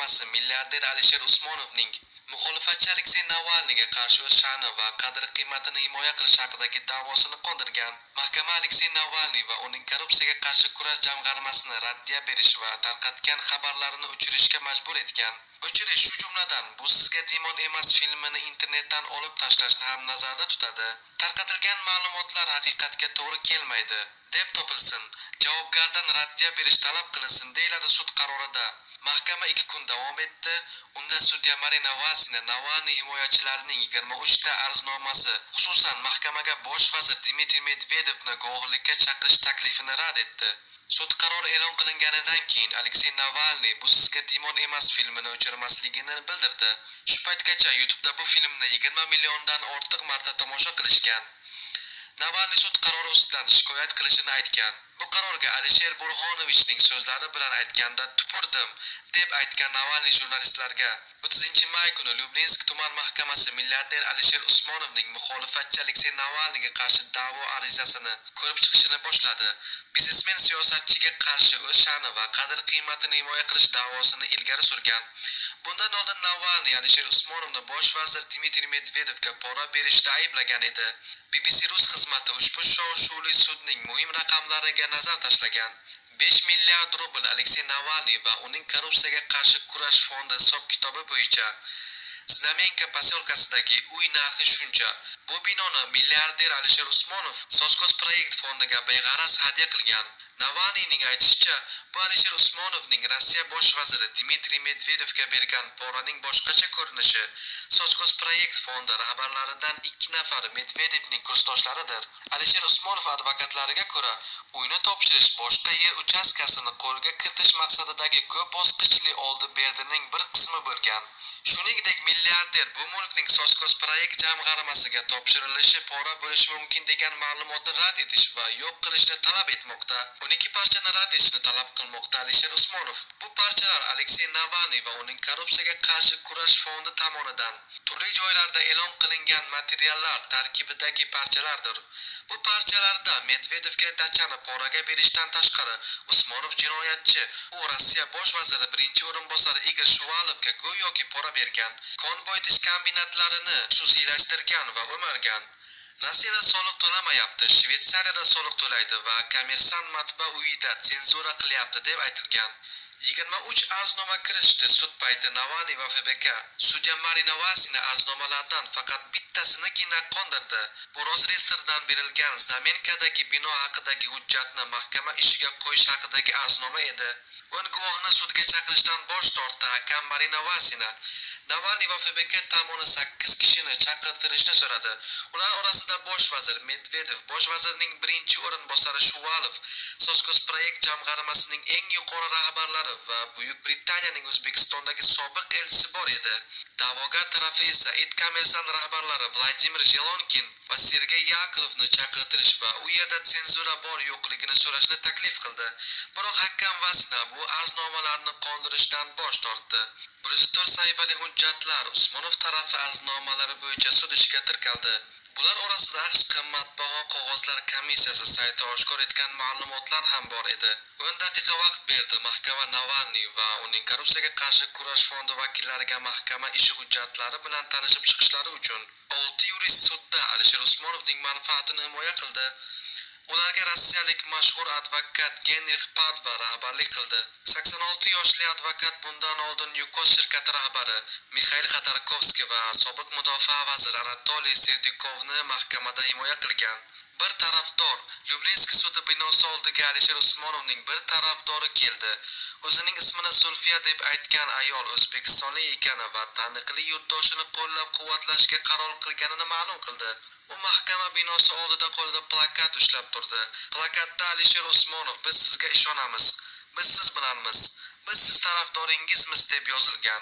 mahkamasi milliarder Alisher Usmonovning muxolifatchi Aleksey Navalniyga qarshi o'z sha'ni va qadr-qiymatini himoya qilish haqidagi da'vosini qondirgan. Mahkama Aleksey Navalniy va uning korrupsiyaga qarshi kurash jamg'armasini raddiya berish va tarqatgan xabarlarini o'chirishga majbur etgan. O'chirish shu jumladan "Bu sizga demon emas" filmini internetdan olib tashlashni ham nazarda tutadi. Tarqatilgan ma'lumotlar haqiqatga to'g'ri kelmaydi deb topilsin, javobgardan raddiya berish talab qilinsin, deyiladi sud qarorida. Mahkama 2 kun davom etdi. Unda sudya Marina Vasina Navalniy himoyachilarining 23 ta arznomasi, xususan mahkamaga bosh vazir Dmitriy Medvedevni guvohlikka chaqirish taklifini rad etdi. Sud qarori e'lon qilinganidan keyin Aleksey Navalniy "Bu sizga demon emas" filmini o'chirmasligini bildirdi. Shu paytgacha YouTube'da bu filmni 20 milliondan ortiq marta tomosha qilishgan. Navalniy sud qarori ustidan shikoyat qilishini aytgan. Bu qarorga Alisher Burxonovichning so'zlari bilan aytganda "tupurdim" deb aytgan Navalniy jurnalistlarga 30-may kuni Lyubinsk tuman mahkamasi milliarder Alisher Usmonovning muxolifatchi Aleksey Navalniyga qarshi da'vo arizasini ko'rib chiqishni boshladi. Biznesmen siyosatchiga qarshi o'z sha'ni va qadr-qiymatini himoya qilish da'vosini ilgari surgan. Bundan oldin Navalniy Alisher Usmonovni bosh vazir Dmitriy Medvedevga pora berishda ayblagan edi. BBC Rus xizmati ushbu shov-shuvli sudning muhim raqamlariga nazar tashlagan. 5 milliard rubl Aleksey Navalniy va uning korrupsiyaga qarshi kurash fondi hisob-kitobi bo'yicha Znamenka poselkasidagi uy narxi shuncha. Bu binoni milliarder Alisher Usmonov Sosgosproyekt fondiga beg'araz hadya qilgan. Navalniyning aytishicha, bu Alisher Usmonovning Rossiya bosh vaziri Dmitriy Medvedevga bergan poraning boshqacha ko'rinishi. Sosgosproyekt fondi rahbarlaridan 2 nafari Medvedevning kursdoshlaridir. Alisher Usmonov advokatlariga ko'ra, uyni topshirish boshqa yer uchastkasini qo'lga kiritish maqsadidagi ko'p bosqichli oldi-berdining bir qismi bo'lgan. Shuningdek, milliarder bu mulkning Sosgosproyekt jamg'armasiga topshirilishi pora bo'lishi mumkin degan ma'lumotni rad etish va yo'q qilishni talab etmoqda. 12 parchani rad etishni talab qilmoqda Alisher Usmonov. Bu parchalar Aleksey Navalniy va uning korrupsiyaga qarshi kurash fondi tomonidan turli joylarda e'lon qilingan materiallar tarkibidagi parchalardir. Bu parchalarda Medvedevga dachani poraga berishdan tashqari Usmonov jinoyatchi, u Rossiya bosh vaziri birinchi o'rinbosari Igor Shuvalovga go'yoki pora bergan, qon boyitish kombinatlarini xususiylashtirgan va o'margan. Rossiyada soliq to'lamayapti, Shveysariyada soliq to'laydi va Kommersant matbaa uyida senzura qilyapti deb aytilgan. 23 arznoma kirishdi sud payti Navalniy va FBK. Sudya Marina Vasina arznomalardan faqat bittasinigina qondirdi. Bu Rosreyestrdan berilgan Znamenkadagi bino haqidagi hujjatni mahkama ishiga qo'yish haqidagi arznoma edi. O'n guvohni sudga chaqirishdan bosh tortdi hakam Marina Vasina. Navalniy va FBK tomoni 8 kishini chaqirtirishni so'radi. Ular orasida bosh vazir Medvedev, bosh vazirning birinchi o'rinbosari Shuvalov, Sosgosproyekt jamg'armasining eng yuqori rahbarlari va Buyuk Britaniyaning O'zbekistondagi sobiq elchisi bor edi. Da'vogar tarafi esa Kommersant rahbarlari Vladimir Zelonkin va Sergey Yakovni chaqirtirish va u yerda senzura bor yo'qligini so'rashni taklif qildi. Biroq hakam Vasina bu arznomalarni qondirishdan bosh tortdi. 104 sahifali hujjatlar Usmonov tarafi arznomalari bo'yicha sud ishiga tirkaldi. Bular orasida AQSh qimmatbaho qog'ozlar komissiyasi sayti oshkor etgan ma'lumotlar ham bor edi. 10 daqiqa vaqt berdi mahkama Navalniy va uning korrupsiyaga qarshi kurash fondi vakillariga mahkama ishi hujjatlari bilan tanishib chiqishlari uchun. 6 yurist sudda Alisher Usmonovning manfaatini himoya qildi. Ularga rossiyalik mashhur advokat Genrix Padva rahbarlik qildi. 86 yoshli advokat bundan oldin Yukos shirkati rahbari Mikhail Xodorkovskiy va sobiq mudofaa vaziri Anatoliy Serdikovni mahkamada himoya qilgan. Bir tarafdor Lyubinsk sudi binosi oldiga Alisher Usmonovning bir tarafdori keldi. O'zining ismini Zulfiya deb aytgan ayol O'zbekistonlik ekani va taniqli yurtdoshini qo'llab-quvvatlashga qaror qilganini ma'lum qildi. U mahkama binosi oldida qo'lida plakat ushlab turdi. Plakatda Alisher Usmonov "Biz sizga ishonamiz. Biz siz bilanmiz. Biz siz tarafdoringizmiz" deb yozilgan.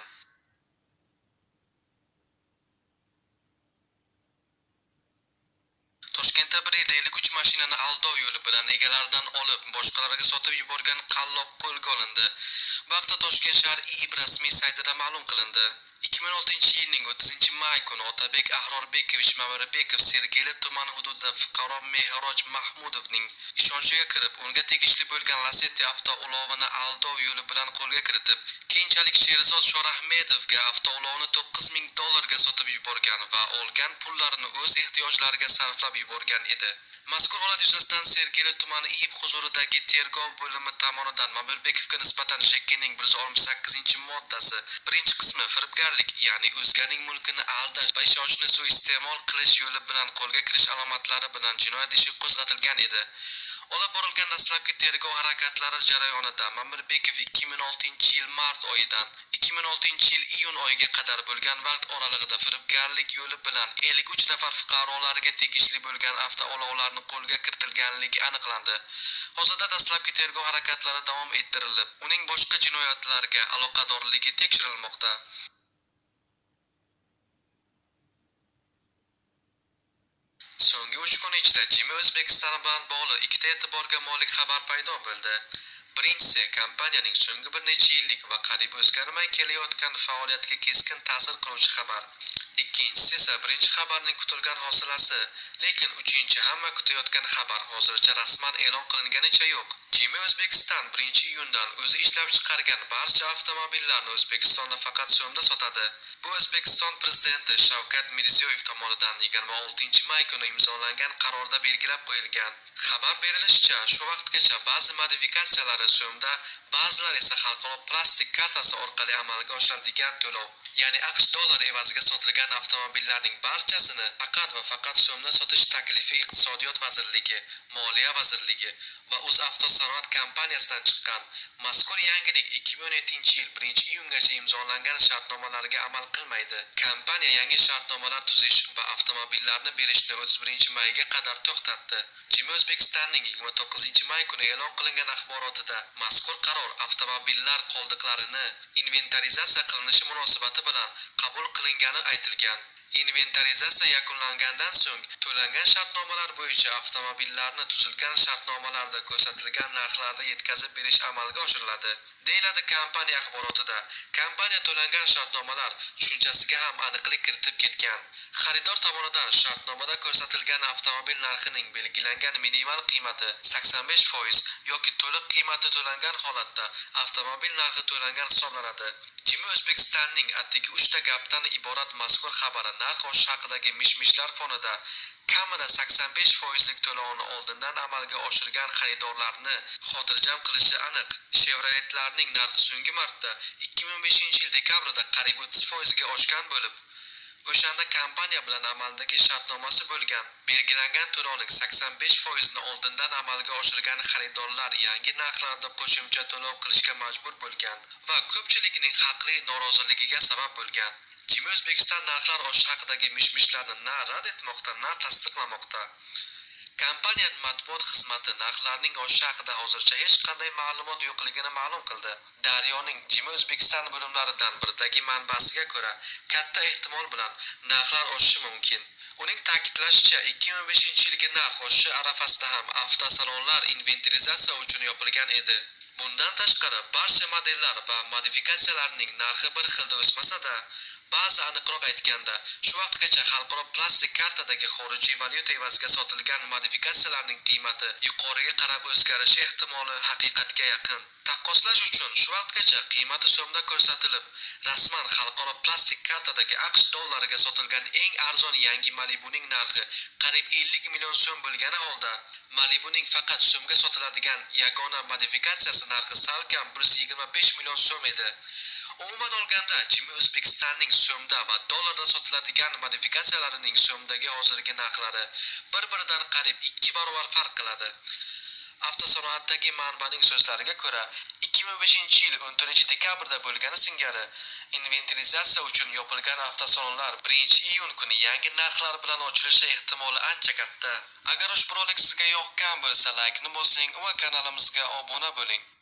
Toshkentda bir haydovchi 3 mashinani aldov yo'li bilan egalaridan olib, boshqalarga sotib yuborgan qallob qo'lga olindi. Bu haqda Toshkent shahar IIB rasmiy saytida ma'lum qilindi. 2016-yilning 30-may kuni Otabek Ahrorbekovich Mamirabekov Sergeli tuman hududida fuqaro Mehroj Mahmudovning ishonchiga kirib, unga tegishli bo'lgan Lacetti avtoulovini aldov yo'li bilan qo'lga kiritib, Keyinchalik Sherzod Shorahmedovga avtoulovni $9,000 sotib yuborgan va olgan pullarini o'z ehtiyojlariga sarflab yuborgan edi. Mazkur holat yuzasidan Sergeli tumani IIB huzuridagi tergov bo'limi tomonidan Mamurbekovga nisbatan JKning 168-moddasi 1-qismi firibgarlik, ya'ni o'zganing mulkini aldash va ishonchni suiiste'mol qilish yo'li bilan qo'lga kirish alomatlari bilan jinoyat ishi qo'zg'atilgan edi. Olib borilgan dastlabki tergov harakatlari jarayonida Mamurbekov 2006-yil mart oyidan 2006-yil iyun oyiga qadar bo'lgan vaqt oralig'ida firibgarlik yo'li bilan 53 nafar fuqarolarga tegishli bo'lgan avtoulovlarni qo'lga kiritilganligi aniqlandi. Hozirda dastlabki tergov harakatlari davom ettirilib, uning boshqa jinoyatlarga aloqadorligi tekshirilmoqda. So'nggi 3 kun ichida Jimi O'zbekiston bilan bog'liq ikkita e'tiborga molik xabar paydo bo'ldi. Birinchisi, kompaniyaning so'nggi bir necha yillik va qariyb o'zgarmay kelayotgan faoliyatiga keskin ta'sir qiluvchi xabar. Ikkinchisi esa birinchi xabarning kutilgan hosilasi, lekin uchinchi hamma kutayotgan xabar hozircha rasman e'lon qilinganicha yo'q. Jimi O'zbekiston 1-iyundan o'zi ishlab chiqargan barcha avtomobillarni O'zbekistonda faqat so'mda sotadi. Bu O'zbekiston prezidenti Shavkat Mirziyoyev tomonidan 26-may kuni imzolangan qarorda belgilab qo'yilgan. Xabar berilishicha, shu vaqtgacha ba'zi modifikatsiyalari so'mda, ba'zilar esa xalqaro plastik kartasi orqali amalga oshiradigan to'lov, ya'ni AQSh dollari evaziga sotilgan avtomobillarning barchasini faqat va faqat so'mda sotish taklifi Iqtisodiyot vazirligi, Moliya vazirligi va O'zavtosanoat kompaniyasidan chiqqan. Mazkur yangilik 2017-yil 1-iyungacha imzolangan shartnomalarga amal qilmaydi. Kompaniya yangi shartnomalar tuzish va avtomobillarni berishni 31-mayga qadar to'xtatdi. Jimi O'zbekistonning 29-may kuni e'lon qilingan axborotida mazkur qaror avtomobillar qoldiqlarini inventarizatsiya qilinishi munosabati bilan qabul qilingani aytilgan. Inventarizatsiya yakunlangandan so'ng to'langan shartnomalar bo'yicha avtomobillarni tuzilgan shartnomalarda ko'rsatilgan narxlarda yetkazib berish amalga oshiriladi, deyiladi kompaniya axborotida. Kompaniya to'langan shartnomalar tushunchasiga ham aniqlik kiritib ketgan. Xaridor tomonidan shartnomada ko'rsatilgan avtomobil narxining belgilangan minimal qiymati 85% yoki to'liq qiymati to'langan holatda avtomobil narxi to'langan hisoblanadi. Jimi O'zbekistonning atigi 3 ta gapdan iborat mazkur xabari narx oshish haqidagi mishmishlar fonida kamida 85% to'lovni oldindan amalga oshirgan xaridorlarni xotirjam qilishi aniq. Chevroletlarning narxi so'nggi marta 2005-yil dekabrida qariyb 30% ga oshgan bo'lib, o'shanda kompaniya bilan amaldagi shartnomasi bo'lgan belgilangan to'lovning 85% ni oldindan amalga oshirgan xaridorlar yangi narxlarda qo'shimcha to'lov qilishga majbur bo'lgan va ko'pchilikning haqli noroziligiga sabab bo'lgan. Jimi O'zbekiston narxlar oshishi haqidagi mishmishlarni na rad etmoqda, na tasdiqlamoqda. Kompaniya matbuot xizmati narxlarning oshishi haqida hozircha hech qanday ma'lumot yo'qligini ma'lum qildi. Daryoning Jimi O'zbekiston bo'limlaridan biridagi manbasiga ko'ra, katta ehtimol bilan narxlar oshishi mumkin. Uning ta'kidlashicha, 2005-yilgi narx oshishi arafasida ham avtosalonlar inventarizatsiya uchun yopilgan edi. Bundan tashqari, barcha modellar va modifikatsiyalarning narxi bir xilda o'smasa-da, ba'zi aniqroq aytganda, shu vaqtgacha xalqaro plastik kartadagi xorijiy valyuta evaziga sotilgan modifikatsiyalarning qiymati yuqoriga qarab o'zgarishi ehtimoli haqiqatga yaqin. Taqqoslash uchun shu vaqtgacha qiymati so'mda ko'rsatilib, rasman xalqaro plastik kartadagi AQSh dollariga sotilgan eng arzon yangi Malibuning narxi qariyb 50 million so'm bo'lgani holda, Malibuning faqat so'mga sotiladigan yagona modifikatsiyasi narxi salkam 125 million so'm edi. Umuman olganda, Jimi O'zbekistonning so'mda va dollarda sotiladigan modifikatsiyalarining so'mdagi hozirgi narxlari bir-biridan qariyb 2 barobar farq qiladi. Avtosanoatdagi manbaning so'zlariga ko'ra, 2005-yil 14-dekabrda bo'lgani singari inventarizatsiya uchun yopilgan avtosalonlar 1-iyun kuni yangi narxlar bilan ochilishi ehtimoli ancha katta. Agar ushbu rolik sizga yoqqan bo'lsa, like ni bosing va kanalimizga obuna bo'ling.